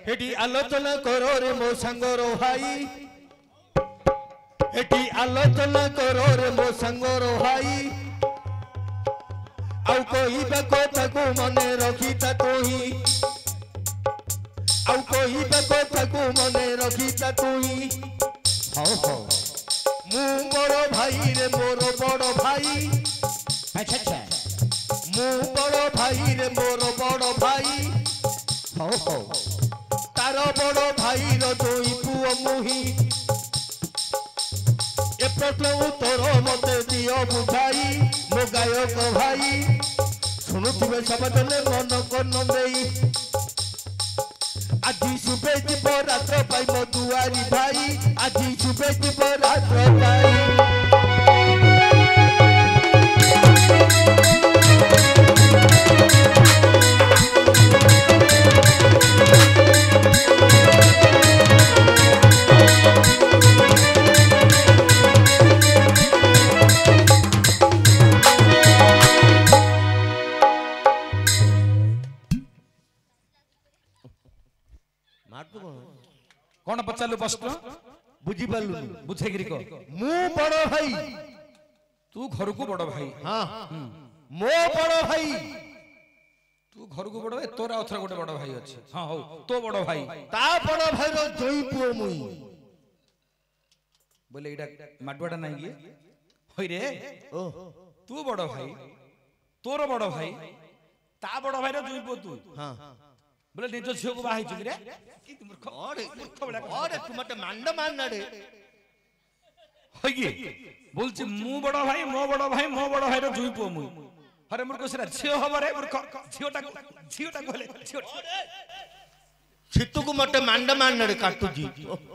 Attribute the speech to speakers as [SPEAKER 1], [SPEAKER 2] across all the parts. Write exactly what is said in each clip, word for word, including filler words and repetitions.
[SPEAKER 1] Hattie आलोचना करो रे मो संगरो भाई हेटी आलोचना करो रे मो संगरो भाई आउ कोई कथा को मने रखीता तुही आउ कोई कथा को मने रखीता तुही हो हो मु बड़ भाई रे मोर बड़ भाई
[SPEAKER 2] अच्छा अच्छा
[SPEAKER 1] मु बड़ भाई रे मोर बड़ भाई हो हो तार बड़ भाई रो दुई पुओ मुही ए प्रश्न उत्तर मते दियो बुझाई मो गायक भाई सुनुथिबे सबदले मन कन देई आजी सुबे जीव रात्र पाई मो दुआरी भाई आजी सुबे जीव रात्र पाई
[SPEAKER 2] कौन पचारू प्रश्न
[SPEAKER 1] बुझी पालु
[SPEAKER 2] बुझे गिरी को
[SPEAKER 1] मु बड़ भाई
[SPEAKER 2] तू घर को बड़ भाई
[SPEAKER 1] हां मो बड़ भाई
[SPEAKER 2] तू घर को बड़ भाई तोर आउथरा गोटे बड़ भाई अछि हां हो तो बड़ भाई
[SPEAKER 1] ता बड़ भाई रो जोई पुओ मुई
[SPEAKER 2] बोले एटा माडवाडा नाही गे होय रे
[SPEAKER 1] ओ
[SPEAKER 2] तू बड़ भाई तोर बड़ भाई ता बड़ भाई रो जोई पुओ तू
[SPEAKER 1] हां
[SPEAKER 2] बोले निज झियो को बाहाई छु रे की तुम
[SPEAKER 1] अरे अरे तू मते मांड मान रे
[SPEAKER 2] होय गे बोलछि मु बड़ भाई मो बड़ भाई मो बड़ भाई रो जोई पुओ मुई अरे मोर कोसरा झियो हबरे मोर झियोटा झियोटा कहले झियो
[SPEAKER 1] छितु को मते मांड मान रे काटू जी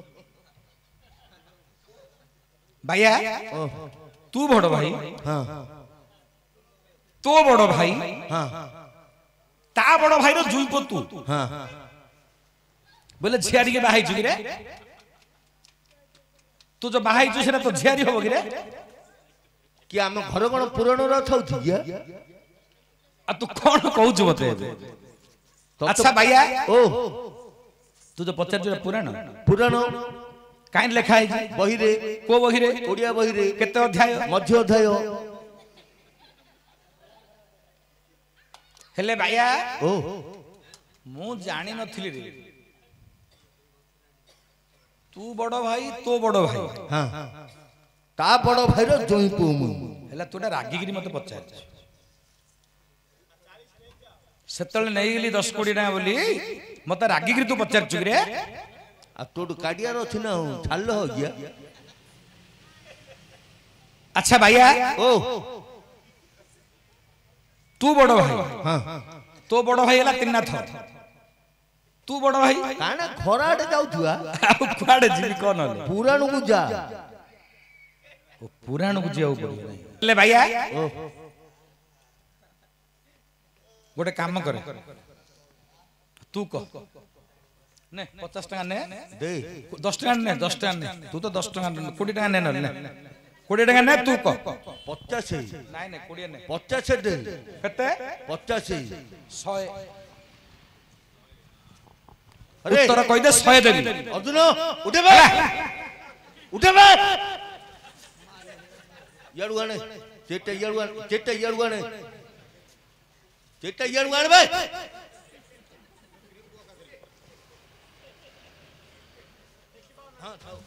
[SPEAKER 2] भैया तू बड़ भाई
[SPEAKER 1] हां
[SPEAKER 2] तो बड़ भाई
[SPEAKER 1] हां
[SPEAKER 2] ता बड़ भाई रो जुई को तू
[SPEAKER 1] हां
[SPEAKER 2] बोले झियारी के बाहाई छु रे तू जो बाहाई छु सेना तो झियारी होबो रे
[SPEAKER 1] कि हम घर कोन पुराण रो थौथि या
[SPEAKER 2] आ तू कोन कहू छु बते अच्छा भैया
[SPEAKER 1] ओ
[SPEAKER 2] तू जो पचार छु पुराण
[SPEAKER 1] पुराण
[SPEAKER 2] काई लिखा है
[SPEAKER 1] बही रे
[SPEAKER 2] को बही रे
[SPEAKER 1] ओडिया बही रे
[SPEAKER 2] केते अध्याय
[SPEAKER 1] मध्य अध्याय
[SPEAKER 2] हेले भैया
[SPEAKER 1] ओ
[SPEAKER 2] मु जानि नथिली रे तू बड़ भाई तो बड़ भाई
[SPEAKER 1] हां ता बड़ भाई रो जोई पुओ मुई
[SPEAKER 2] हेला तोटा रागिगिरी मते पचार सेतले नै गेली दस कोटी टाका बोली मते रागिगिरी तू पचार छु रे
[SPEAKER 1] आ तोड काडियार अछि ना छाल हो गया
[SPEAKER 2] अच्छा भैया
[SPEAKER 1] ओ
[SPEAKER 2] तू बड़ भाई
[SPEAKER 1] हां
[SPEAKER 2] तो बड़ भाई हला तिन्नाथ तू बड़ भाई
[SPEAKER 1] काना खराडे जाउथुआ
[SPEAKER 2] कुआडे जीवी कोन हले
[SPEAKER 1] पुराण को जा
[SPEAKER 2] ओ पुराण को जियाउ पड़ियो ले भैया
[SPEAKER 1] ओ
[SPEAKER 2] गोटे काम करे तू कह ने पचास टका ने
[SPEAKER 1] दे
[SPEAKER 2] दस टका ने दस टका ने तू तो दस टका ने कोटी टका ने ने कोटी टका ने तू कह
[SPEAKER 1] पचास
[SPEAKER 2] नाइ ने कोटी ने
[SPEAKER 1] पचास दे
[SPEAKER 2] कते
[SPEAKER 1] पचास
[SPEAKER 2] सौ
[SPEAKER 1] अरे
[SPEAKER 2] उत्तर कहि दे सौ देबी
[SPEAKER 1] अर्जुन उठे बे उठे बे याडू आने चेटे याडू आने चेटे याडू आने चेटे याडू आने बे हां थाओ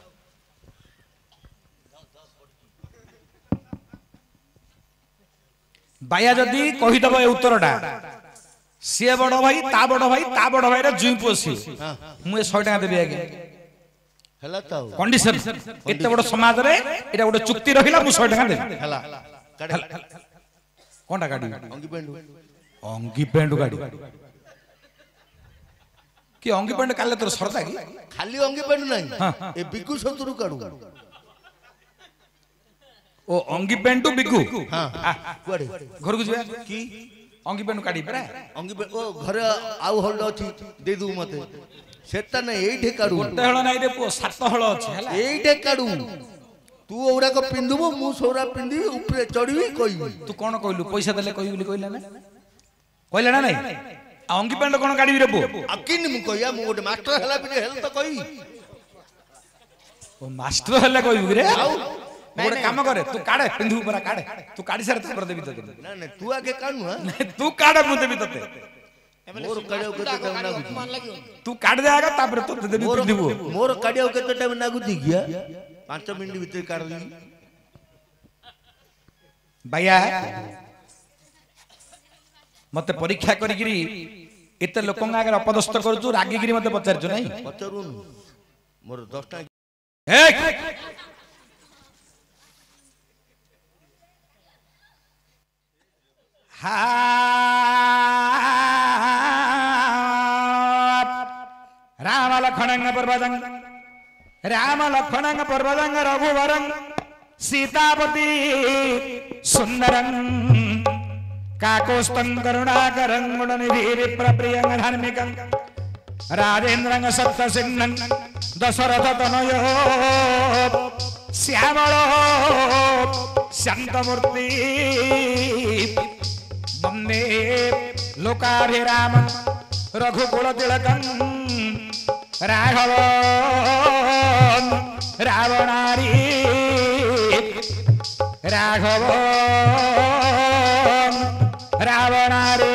[SPEAKER 2] बाया जदी कहि दबो ए उत्तरटा से बड़ भाई ता बड़ भाई ता बड़ भाई रे जुई पोसी मु सौ टका देबी आगे
[SPEAKER 1] हला ताऊ
[SPEAKER 2] कंडीशन एते बड़ समाज रे एटा गोटे चुक्ति रहिला मु सौ टका देबी
[SPEAKER 1] हला काढे
[SPEAKER 2] कोनटा गाडी
[SPEAKER 1] अंगी पेंडू
[SPEAKER 2] अंगी पेंडू गाडी कि अंगी पेंड काले तोर सरदा की
[SPEAKER 1] खाली अंगी पेंडू नाही ए बिकु सतुरु काढू
[SPEAKER 2] ओ अंगी पेंटू बिकु
[SPEAKER 1] हां कुआडे
[SPEAKER 2] घर को जिया की अंगी पेंटू काडी परा
[SPEAKER 1] अंगी पे ओ घर आउ हल्ड अछि दे दू मते सेता नै एठे काढू
[SPEAKER 2] गोटे हळ नाही रे पो सात हळ अछि हला
[SPEAKER 1] एठे काढू तू औरा को पिंदुबो मु सोरा पिंदी ऊपर चढ़ी कहि
[SPEAKER 2] तू कोन कहलु पैसा देले कहि बोली कहला ना कहला ना नहीं अंगी पैंट कौन काढ़ी रे पुओ
[SPEAKER 1] आ किन मु कहिया मु गोटे मास्टर हला बिरे हेल तो कहि
[SPEAKER 2] ओ मास्टर हल्ला कहबी रे गोटे काम करे तू काढ़े पिंधु परा काढ़े तू काढ़ी सारे तापर देबी तते
[SPEAKER 1] ना ना तू आगे कानु हां
[SPEAKER 2] तू काढ़े मु देबी तते
[SPEAKER 1] मोर काढ़ियो केते टाइम लागु
[SPEAKER 2] तू काढ़ दे आगा तापर तते देबी पिंधिबो
[SPEAKER 1] मोर काढ़ियो केते टाइम लागु दी गया पाँच मिनिट भीतर काढ़ ली
[SPEAKER 2] भैया मते परीक्षा करिगिरी एते लोकंग आगे अपदस्थ करजु रागिगिरी मते पचारजु नै
[SPEAKER 1] पचरुन मोर दस टा
[SPEAKER 2] ए हा राम लखनंग पर्वतंग राम लखनंग पर्वतंग रघुवरंग सीतापति सुंदरं काकोस्तं करुणाकरं गुणनिधि विप्रप्रियं धार्मिकं राजेन्द्रं सप्तसिंहं दशरथ तनयो श्यामलो शान्तमूर्ति वन्दे लोकाभिरामं रघुकुलतिलकं राघव रावणारी राघव रावणारे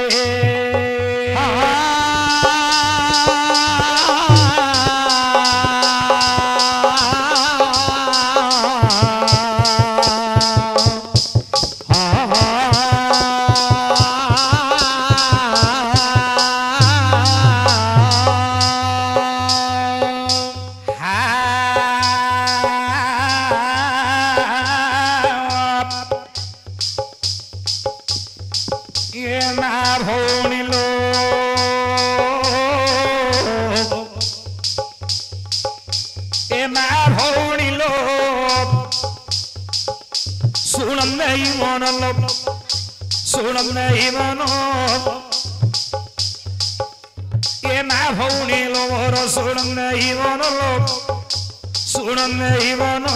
[SPEAKER 2] सुनम नहीं मनो ये ना भौनी लो मोरो सुनम नहीं मनो सुनम नहीं मनो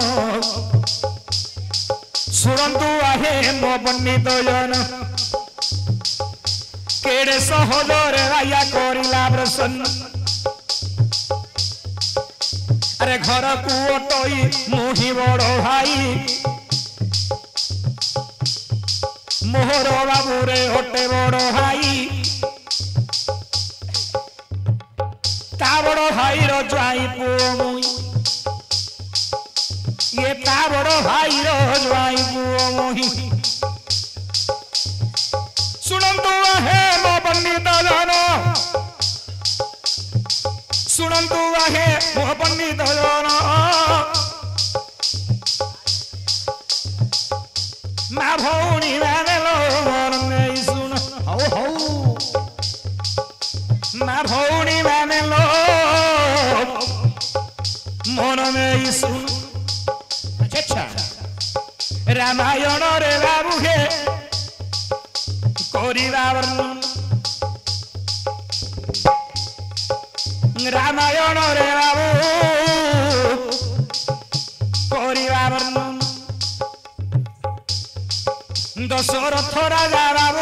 [SPEAKER 2] सुनंतु आहे मो पंडित जन केड़े सहजरे राया करिला प्रसन्न अरे घर को टई मुही बड़ भाई मोहर बाबू रे होटे बड़ भाई ता बड़ भाई रो जाई पुओ मुई ये ता बड़ भाई रो जाई पुओ मुई सुनंतु आहे मो पंडित जन सुनंतु आहे मो पंडित जन मा भौणी माने लो मन नहीं सुन हौ हौ मा भौणी माने लो मन नहीं सुन अच्छा रामायण रे बाबू हे कोरिला वर्णन रामायण रे बाबू कोरिला वर्णन दशरथ राजा बाबू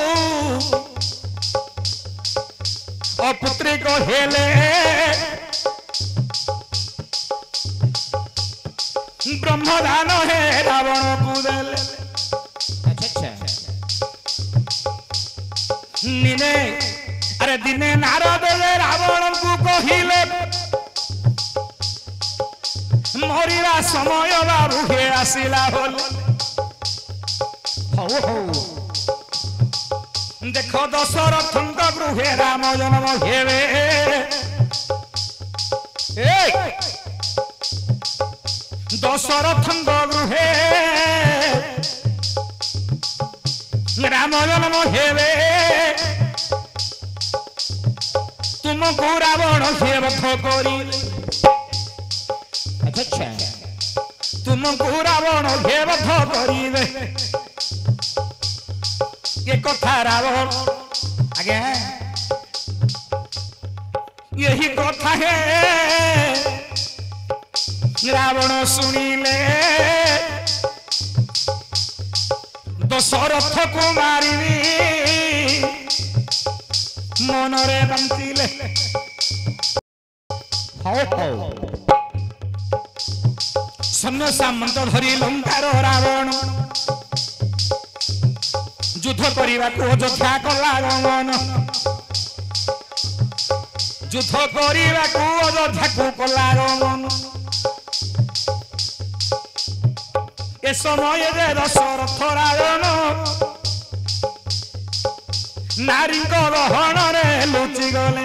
[SPEAKER 2] अपुत्री कहेले ब्रह्मदान है रावण को देले निने अरे दिने नारद रावण को कहिले मरिवा समय बाबू हे आसिला होले देख दशरथ गृहे राम जन्म हेवे दशरथ गृहे राम जन्म हेवे तुमको रावण से वध करी अच्छा तुमको रावण से वध करी ये कथा रावण आगे यही कथा है रावण सुनिले दशरथ को मारिबी मनरे बांधिले हौ हौ सैन्य सामंत धरी लंकार रावण युद्ध करने को अयोध्या कला गमन युद्ध करने को अयोध्या को कला गमन ए समय दशरथ रावण नारी गहन रे लुचि गले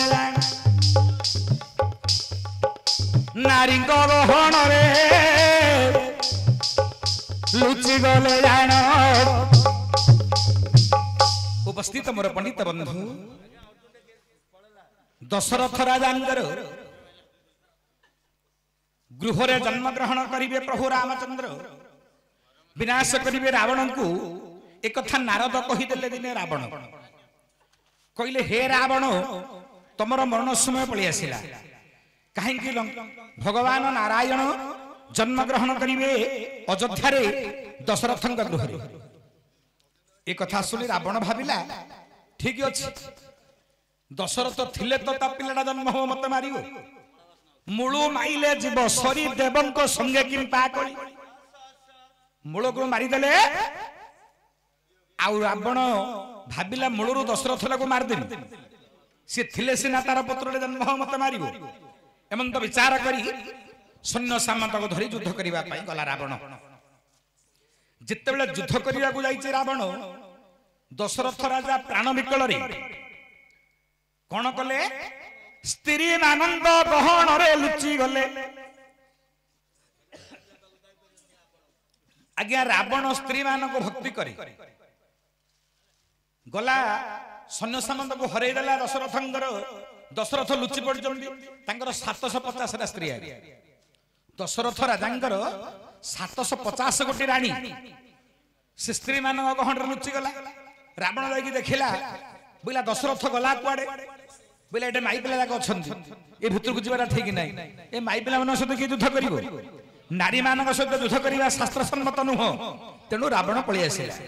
[SPEAKER 2] नारी गहन रे लुचि गले जान उपस्थित मोर पंडित बंधु दशरथ राजांगर गृह रे जन्म ग्रहण करिवे प्रभु रामचंद्र विनाश करिवे रावण को एक कथा नारद कहीदेले दिने रावण कहले हे रावण तमर मरण समय पड़ी आसिला कहीं भगवान नारायण जन्म ग्रहण करिवे अयोध्या रे दशरथ गृह रे ए कथा सुनी रावण भाविला ठीक अछि दशरथ थिले तो ता पिलाटा जन्म हो मत मारियो मूळु माइले जीव सरी देवंक संगे किंपा करी मूळ को मारी देले आउ रावण भाविला मूलरू दशरथ को मारदेवी सी थिले सिना तार पुत्र जन्म हो मत मारिबो एमन तो विचार करी सैन्य सामंत को धरी युद्ध करबा पई गला रावण जितेबेले युद्ध करबा को जाईचे रावण दशरथ राजा प्राण विकल रे कोन कले स्त्री आनंद गहन रे लुचि गले आज्ञा रावण स्त्री मान को भक्ति करे गला सैन्य सामंत को हरई देला दशरथंगर दशरथ लुचि पड़चंदी तांकर सात सौ पचास रा स्त्री आ दशरथ राजांकर सात सौ पचास गोटी रानी से स्त्री मान गहन रे लुचि गला रावण जाई देखिला बोला दशरथ गला कुआडे बोला एटे माई पिला जाक अछंती ए भितर को जीवारा ठीक नै ए माई पिला मन सहित की युद्ध करिवो नारी मानक सहित युद्ध करिवा शास्त्र सम्मत नुह तेनु रावण पळि आसिला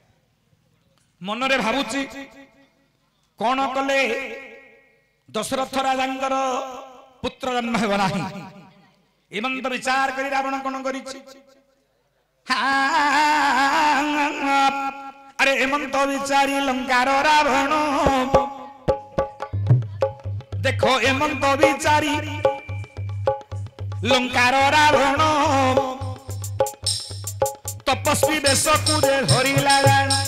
[SPEAKER 2] मनरे भाबुची कौन कले दशरथ राजांकर पुत्र जन्म हेब नाही एमंत विचार करी रावण कौन करिछि अरे एमंत विचारी लंकार रावण देखो एमंत विचारी लंकार रावण तपस्वी बेश को धरिला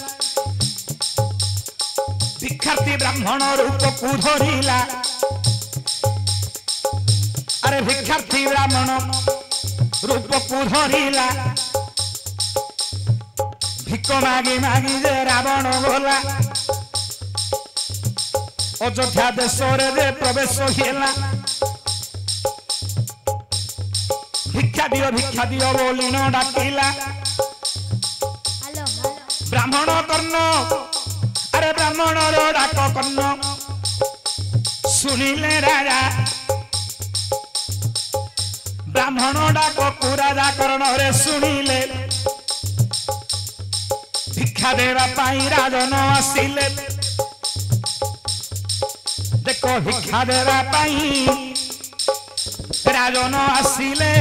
[SPEAKER 2] भिक्षार्थी ब्राह्मण रूप को धरिला अरे भिक्षार्थी ब्राह्मण रूप को धरिला भिक मागी मागी जे रावण गला अयोध्या देश रे प्रवेश हेला भिक्षा दियो भिक्षा दियो बोली न डाकिला ब्राह्मण कर्ण अरे ब्राह्मण रो डाक कर्ण सुनिले राजा ब्राह्मण डाक को राजा कर्ण रे सुनिले भिक्षा देवा पाई राजन आसिले देखो भिक्षा देवा पाई राजन आसिले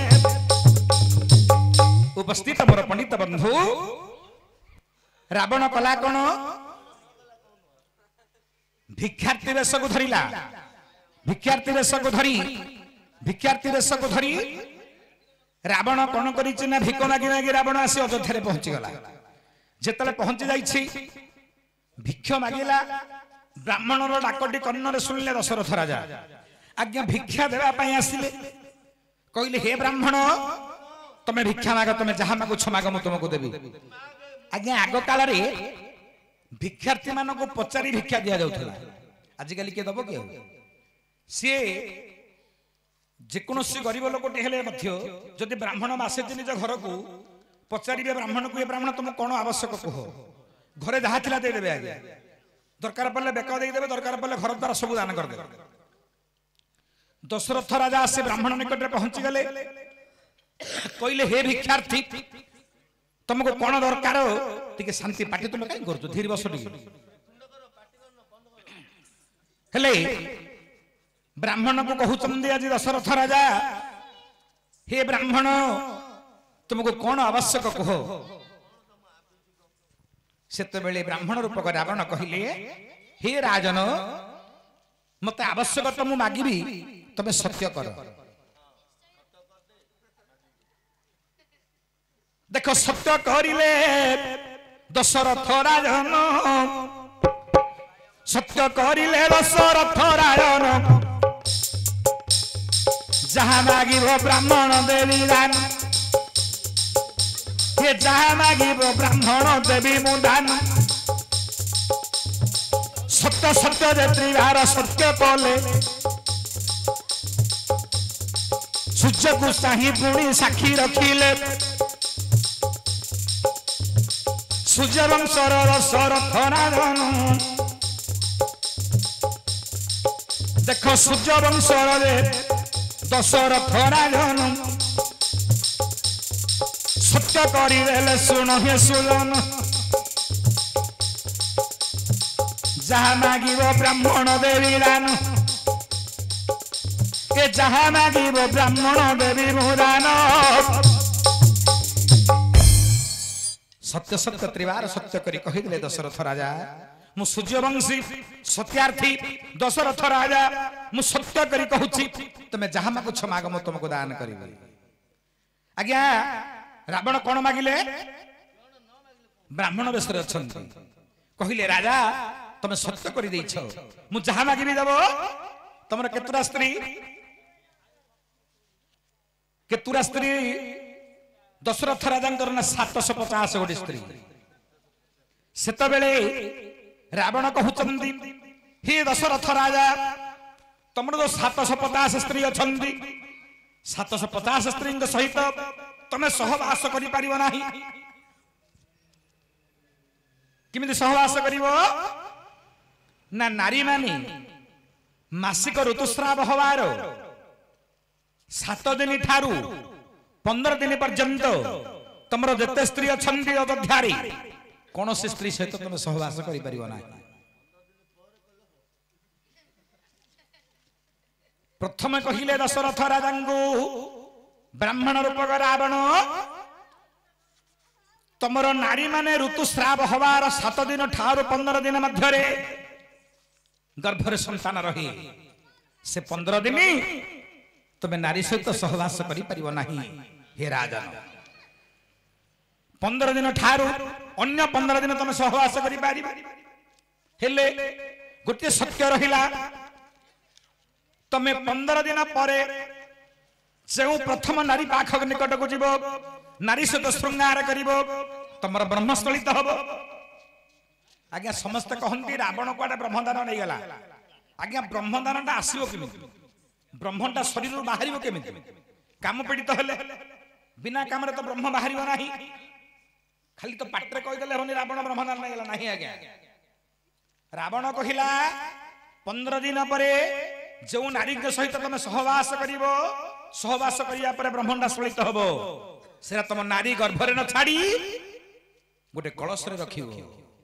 [SPEAKER 2] उपस्थित मोर पंडित बंधु रावण कला कौन भिक्षार्थी वेश को धरिला भिक्षार्थी वेश को धरी भिक्षार्थी वेश को धरी रावण कौन करिछि ना भिक मागी मागी रावण आसी अयोध्या रे पहुंची गला जेतले पहुंची जाइछि भिक्ष मागिला ब्राह्मण रो डाकटी कर्ण रे सुनिले दशरथ राजा आज्ञा भिक्षा देवा पई आसिले कहले हे ब्राह्मण तमे भिक्षा माग तमे जहा मागो छ माग म तुमको देबी आज्ञा आग काल रे भिक्षार्थी मान को पचारि भिक्षा दिया जाउथला आज काली के दबो के सी जेकोसी गरीब लोकटे हेले मध्य जदि ब्राह्मण मासे निज घर को पचारे ब्राह्मण को ये ब्राह्मण तुम कौन आवश्यक कह घरे जहाँ थिला दे देबे आगे दरकार पड़े बेक देदेवे दरकार पड़े घर द्वारा सब दान करदे दशरथ राजा से ब्राह्मण निकट में पहुंची गले कहले हे भिक्षार्थी तुमको कौन दरकार टिके शांति पाटी तुम कहीं कर धीरे बस टिके हेले ब्राह्मण को कहते आज दशरथ राजा हे ब्राह्मण तुमको कौन आवश्यक कह सेतबेले ब्राह्मण रूपक रावण कहले हे राजन मत आवश्यक तो मु मागिबी तमे सत्य कर देखो सत्य करिले दशरथ राजन सत्य करिले दशरथ राजन जहाँ मागिब ब्राह्मण देवी दान ये जहाँ मागिब ब्राह्मण देवी मु दान सत्य सत्य जे त्रिवार सत्य कले सूर्य को साही पुणी साक्षी रखिले सूर्य वंशर दशरथ राजन देखो सूर्य वंशर दशरथ राजन सत्य करिदेले सुन हे सुजन जहाँ मागिब ब्राह्मण देवी दान ए जहाँ मागिब ब्राह्मण देवी दान सत्य सत्य त्रिवार सत्य करी कहिदेले दशरथ राजा मु सूर्यवंशी सत्यार्थी दशरथ राजा मु सत्य करी कहूची तमे जहाँ मागुछ माग मु तुमको दान करिबी आज्ञा रावण कौन मागिले ब्राह्मण बेश कहले राजा तमे सत्य कर देछ मु जहाँ मागिबी देव तमर केतुरा स्त्री केतुरा स्त्री दशरथ राजा ना सात सौ पचास गोटी स्त्री सेतबेले रावण कहउचंदी हे दशरथ राजा तमर जो सात सौ पचास स्त्री अछंदी सात सौ पचास स्त्री सहित तमे सहवास करि परिबो नाही किमिति सहवास करिवो ना नारी मानी मासिक ऋतुस्राव हवार सात दिन ठारू पंद्रह दिन पर्यंत तमर जते स्त्री अछंदी अयोध्यारी कौन से स्त्री सहित तुम सहवास करि परिबो नाही प्रथम कहिले दशरथ राजांगु ब्राह्मण रूपक रावण तमर नारी माने ऋतुस्राव हवार सात दिन ठारू पंद्रह दिन मध्य गर्भरे संतान रही से पंद्रह दिन तुम्हें नारी सहित सहवास करि परिबो नाही हे राजन पंद्रह दिन ठारू अन्य पंद्रह दिन तुम सहवास करि परिबो हेले गोटे सत्य रहिला तमे पंद्रह दिन परे से प्रथम नारी पाख निकट को जीव नारी सहित श्रृंगार करिवो तमर ब्रह्मस्थलित हबो आज्ञा समस्त कहंती रावण को ब्रह्मदान नहीं गला आज्ञा ब्रह्मदान टा आसीबो केमिति ब्रह्मटा शरीर बाहरिबो केमिति काम पीड़ित हेले बिना काम रे तो ब्रह्म बाहरिबो नाही खाली तो पाटरे कहि देले होनी रावण ब्रह्मदान नहीं गला नाही आज्ञा रावण कहिला पंद्रह दिन परे जो नारी के सहित तुम सहवास करिवो सहवास करिया परे ब्रह्मटा स्फलित हबो सेरा तुम नारी गर्भरे न छाड़ी गोटे कलश रे रखिवो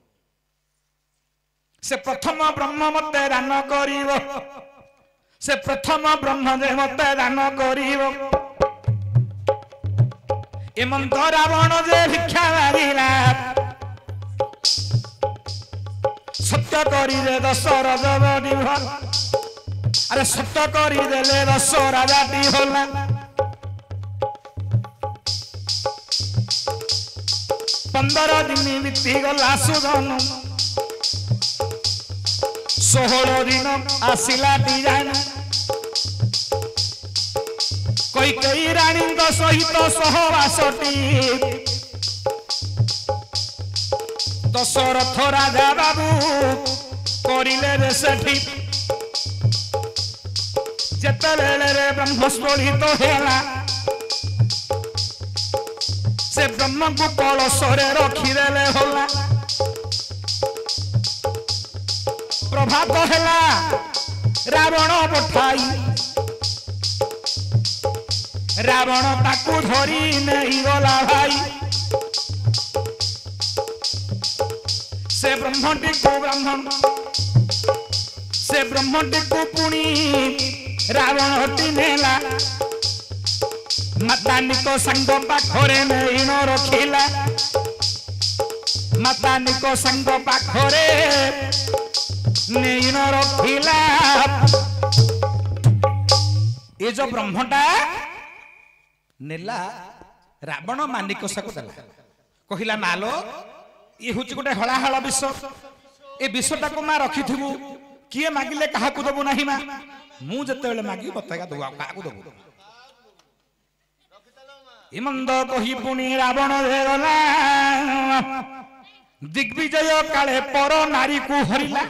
[SPEAKER 2] से प्रथम ब्रह्म मते दान करिवो से प्रथम ब्रह्म जे मते दान करिवो एमंत रावण जे भिक्षा मागिला सत्य करी दे दशरथ बड़ी भल अरे सत्य करी देले दश राजाटी होला पंद्रह दिन बीती गला सुधन सोलह दिन आसिला डिजाइन कोई कई रानी सहित सहवासटी दशरथ राजा बाबू करिले रे सेठी जेतेबेले रे ब्रह्मस्फलित होला से ब्रह्म को कलशरे रखिदेले होला प्रभात होला रावण पठाई रावण ताकू धरी नहीं गला भाई से ब्रह्मटी को ब्रह्म से ब्रह्मटी को पुणी रावण टी नेला माता निको संग पाखरे नैन रखिला माता निको संग पाखरे नैन रखिला ये जो ब्रह्मटा नेला रावण मानिकसा को देला कहिला मालो ये हूँ गोटे हलाहल विष ए विषटा को माँ रखिथु किए मागिले क्या दबु ना माँ मुझे मागी बतका दबु क्या दबु इमंद कही पुणी रावण गला दिग्विजय काले पर नारी को हरिला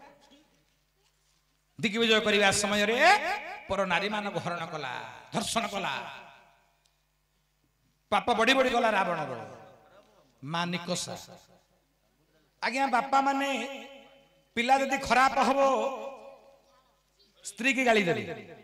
[SPEAKER 2] दिग्विजय करने समय रे पर नारी मान को हरण कला धर्षण कला पाप बढ़ी बढ़ी गला रावण मानिकसा आज्ञा बापा माने पिला यदि खराब हम स्त्री की गाली दे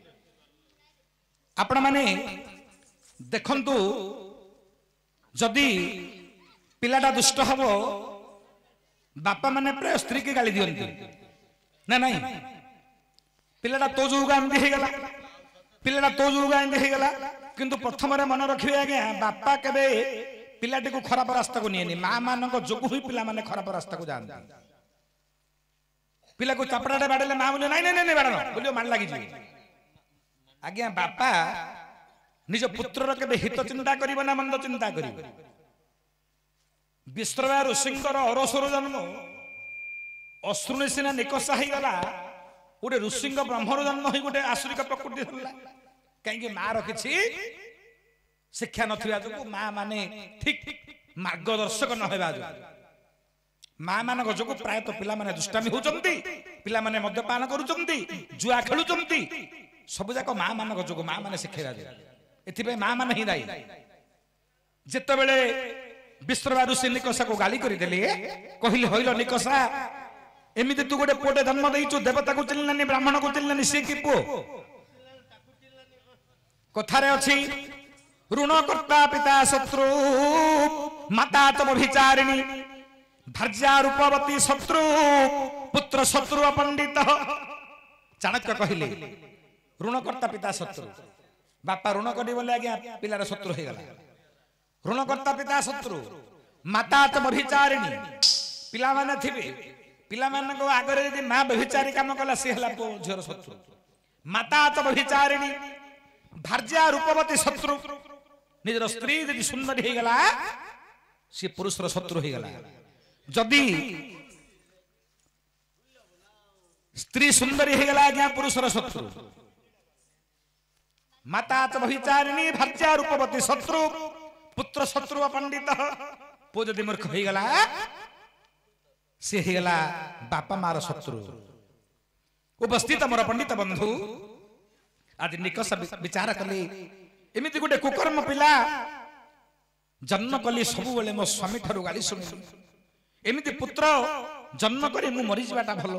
[SPEAKER 2] आपण माने देखंतु जदि पिलाटा दुष्ट हम बापा माने प्राय स्त्री की गाली दियंती ना नहीं पिलाटा तो जोगा एमती हो गला पिलाटा तो जोगा एमती हो गला किंतु प्रथम मन रखिए आज्ञा बापा केबे पिलाटी को खराब रास्ता को नहीं माँ मान जोगु ही पिला माने खराब रास्ता को जानते पिला को चापड़ाटे बाड़े माँ बोले नहीं नहीं बाड़ बोलियो मान लगी आज्ञा बापा निज पुत्र के हित चिंता करिब ना मंद चिंता करिब विश्रवा ऋषिंकर अरसर जन्म अश्रुनि सिना निकषा ही गला गोटे ऋषिंग ब्रह्मर जन्म ही गोटे आसुरिक प्रकृति होला कहीं माँ रखी शिक्षा नथिबा जो माँ माने ठीक मार्गदर्शक न हेबा जो माँ मान जो प्रायतः पिला माने दुष्टामी होचंती पिला माने मद्यपान करूचंती जुआ खेलुचंती सब जाक माँ मान जो माँ माने शिखेबा जो एथिबे माँ मान ही दायी जेते बेले विश्रवा ऋषि निकषा को गाली करी देले कहिले होइलो निकषा एमिति तू गोटे पुओटे जन्म देइचु देवता को चिल्लानी ब्राह्मण को चिल्लानी से की पुओ कथारे अछि ऋणकर्ता पिता शत्रु माता तम विचारिणी भर्जा रूपवती शत्रु पुत्र शत्रु पंडित चाणक्य कहले ऋणकर्ता पिता शत्रु बापा ऋण करी बोले आज्ञा पिलार शत्रु हो गला ऋणकर्ता पिता शत्रु माता तम विचारिणी पिला माने थिबे पिला मान को आगरे यदि मां व्यभिचारी काम कला से हला पो झर शत्रु माता तम विचारिणी भर्जा रूपवती शत्रु निजर स्त्री यदि सुंदर हो गला सी पुरुषर शत्रु हो गला जदि स्त्री सुंदरी हो गला आज्ञा पुरुषर शत्रु माता च विचारिणी भर्जा रूपवती शत्रु पुत्र शत्रु पंडित पो जदि मूर्ख हो गला सी हो गला बापा मार शत्रु उपस्थित मोर पंडित बंधु आज निकष विचार कली एमिति गोटे कुकर्म पिला जन्म कली सब बेले मो स्वामी ठारू गाली शुणी एमिति पुत्र जन्म करी मु मरी जाटा भलो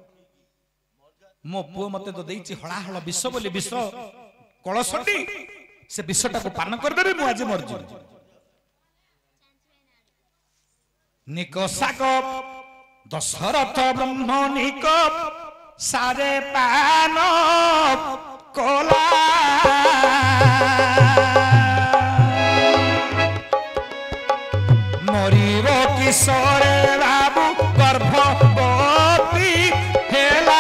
[SPEAKER 2] मो पुओ मते तो देइछि हलाहल विष बोली विष कलशटी से विषटा को पान कर देबे मु आज मर जी निकषा को दशरथ ब्रह्मणिक सारे पान कोला मरीब किशोर बाबू गर्भवती हेला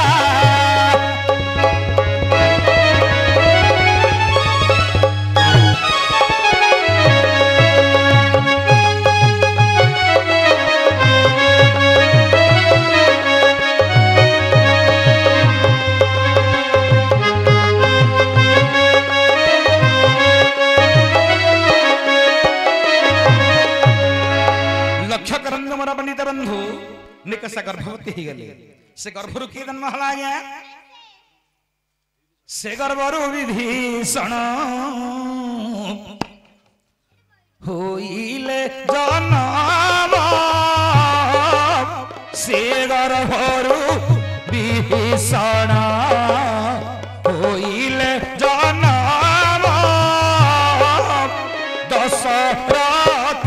[SPEAKER 2] पंडित बंधु निकषा गर्भवती ही गली से गर्भरु किए जन्म हला गया से गर्भरु विभीषण होइले जन्म से गर्भरु विभीषण होइले जन्म दशरथ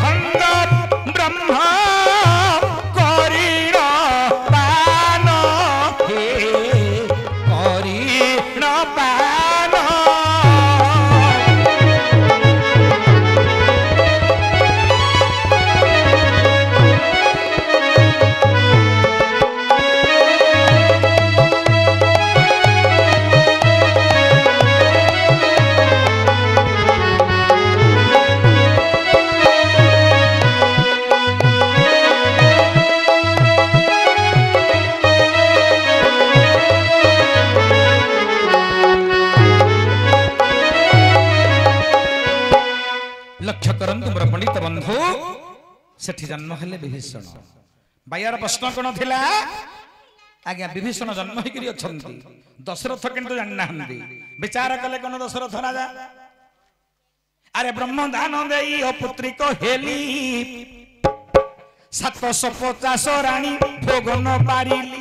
[SPEAKER 2] ब्रह्मा करीर पान हे ବନ୍ଧु सेठी जन्म हेले विभीषण बायार प्रश्न कौन थिला आज्ञा विभीषण जन्म होकर अच्छा दशरथ किंतु जाना विचार कले कौन दशरथ राजा अरे ब्रह्म दान दे पुत्री को हेली सातश पचास राणी भोग न पारिली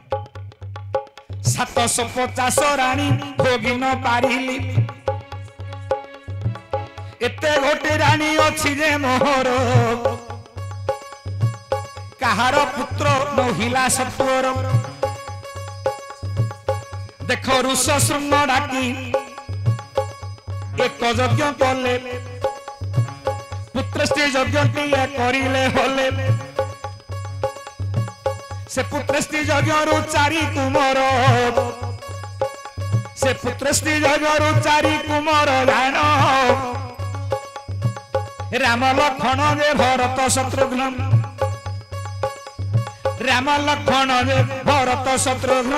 [SPEAKER 2] सातश पचास राणी भोगी न पारिली एते गोटे राणी अच्छी जे मोहर कहार पुत्र महिला सत्वर देख ऋष शृंग डाकी एक यज्ञ कले पुत्रस्त्री यज्ञ करिले होले से पुत्रस्त्री यज्ञ रु चारि कुमार से पुत्रस्त्री यज्ञ रु चारि कुमार जान राम लक्ष्मण जे भरत शत्रुघ्न राम लक्ष्मण जे भरत शत्रुघ्न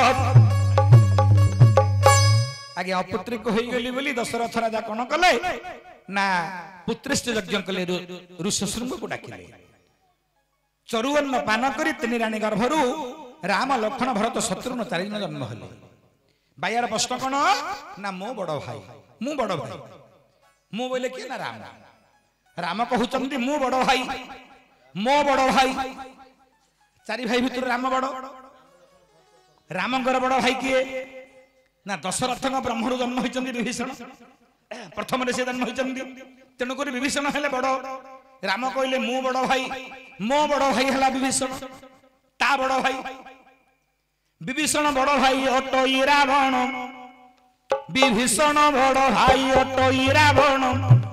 [SPEAKER 2] आगे अपुत्री को होई गली बोली दशरथ राजा कौन कले ना पुत्रस्थ यज्ञ कले ऋषशृंग को डाकिले चरुअन्न पान करी तीन रानी गर्भरु राम लक्ष्मण भरत शत्रुघ्न चारि जन जन्म हेले बायार प्रश्न कौन ना मो बड़ भाई मु बड़ भाई मु बोले कि ना राम राम कहउचंती मु बड़ भाई मो बड़ भाई चारि भाई भितर राम बड़ रामंकर बड़ भाई किए ना दशरथ ब्रह्मरु जन्म होइचंदी विभीषण प्रथम से जन्म होइचंदी तेणुक विभीषण हेले बड़ राम कहले मु बड़ भाई मो बड़ भाई हला विभीषण ता बड़ भाई विभीषण बड़ भाई अटई रावण विभीषण बड़ भाई अटई रावण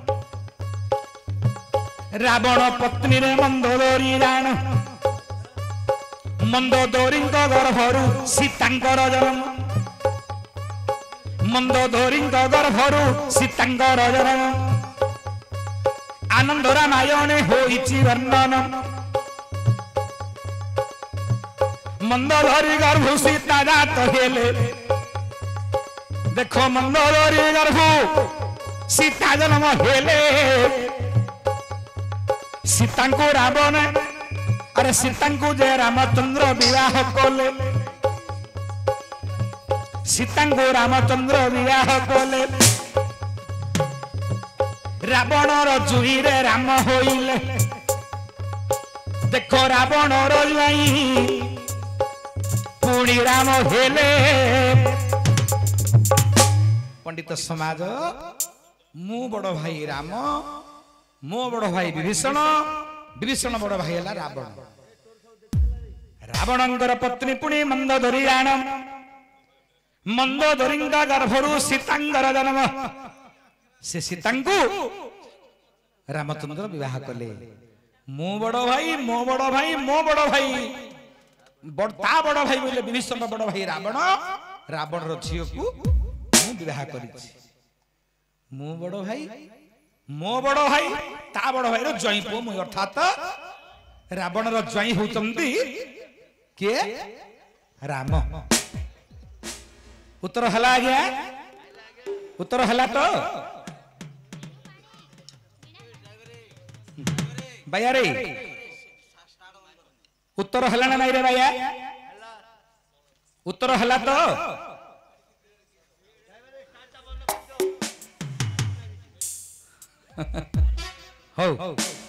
[SPEAKER 2] रावण पत्नी रे मंदोदरी राण मंदोदरी गर्भरु सीतांकर जन्म मंदोदरी गर्भरु सीतांकर जन्म आनंद रामायणे होइछि वर्णन मंदोदरी गर्भ सीता जात हेले देखो मंदोदरी गर्भ सीता जन्म हेले सीता को रावण अरे सीता को जे रामचंद्र विवाह कले सीता को रामचंद्र विवाह कले रावण जुई रे राम होइले देखो रावण जुई पुणी राम हेले पंडित समाज मु बड़ भाई राम मो बड़ भाई विभीषण विभीषण बड़ भाई है रावण रावणंकर पत्नी पुणी मंदोदरी राण मंदोदरी गर्भरु सीतांकर जन्म से सीतांकु रामचंद्र विवाह कले मो बड़ भाई मो बड़ भाई मो बड़ भाई ता बड़ भाई बोले विभीषण बड़ भाई रावण रावण रो झियो को मु विवाह करिछि मो बड़ भाई मो बड़ भाई ता बड़ भाई रो जई पो मु अर्थात रावण रो जई होचंती के राम उत्तर हला गया उत्तर हला तो भैया रे उत्तर हला ना नहीं रे भैया उत्तर हला तो हो